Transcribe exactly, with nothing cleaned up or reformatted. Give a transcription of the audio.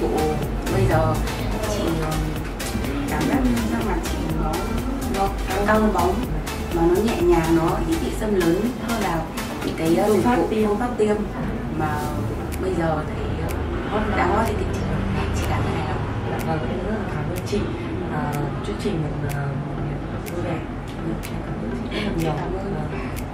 phụ bây giờ chị cảm giác da mặt chị nó nó căng bóng mà nó nhẹ nhàng, nó ít bị xâm lấn hơn là những cái dịch vụ phương pháp tiêm mà bây giờ thì đã hot thì chị chị cảm thấy hài lòng. Vâng, em rất là cảm ơn chị. À, chúc chị một uh, vui vẻ. Cảm ơn chị rất là nhiều. Cảm ơn.